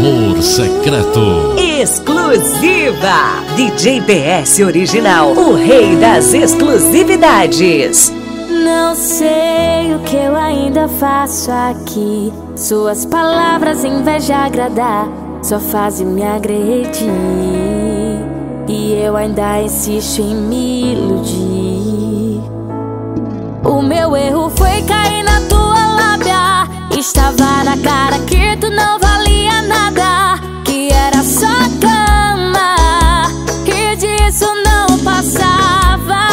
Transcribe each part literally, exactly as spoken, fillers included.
Amor Secreto. Exclusiva. D J P S Original, o rei das exclusividades. Não sei o que eu ainda faço aqui. Suas palavras, em vez de agradar, só fazem me agredir. E eu ainda insisto em me iludir. O meu erro foi cair na tua lábia. Estava na cara que tu não valia nada, que era só cama, que disso não passava.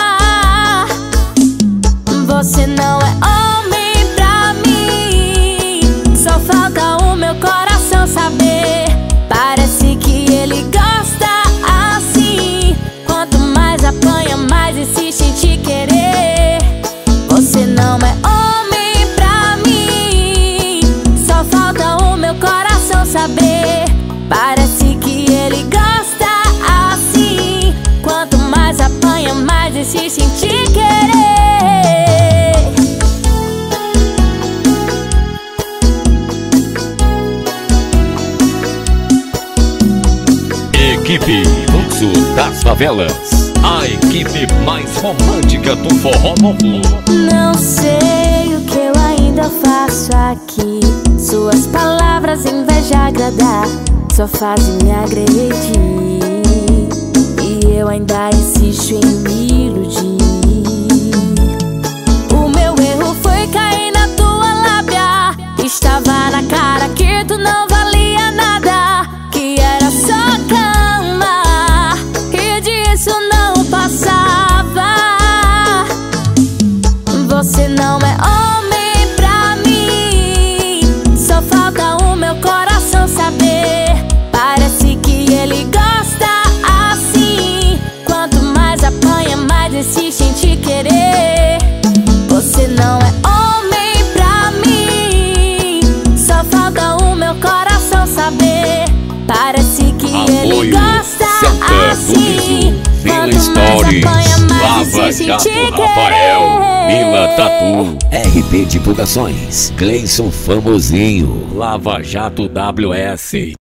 Você não é homem pra mim, só falta o meu coração saber. Parece que ele gosta assim. Quanto mais apanha, mais insiste em te querer. Você não é homem pra mim, só falta o meu coração saber. Parece que ele gosta assim. Quanto mais apanha, mais insiste em te querer. Equipe Fluxo das Favelas, a equipe mais romântica do forró novo. Não sei o que eu ainda faço aqui. Suas palavras, em vez de agradar, só fazem me agredir. E eu ainda insisto em me iludir. O meu erro foi cair na tua lábia. Estava na cara que tu não valia nada, que era só cama, que disso não passava. Você não é homem pra mim, só falta o meu coração saber. Parece que ele gosta assim. Quanto mais apanha, mais insiste em te querer. Você não é homem pra mim, só falta o meu coração saber. Parece que ele Apoio gosta Santa assim. Vila Stories, Lava Jato Rafael, Vila Tatu, R P Divulgações, Cleison Famosinho, Lava Jato W S.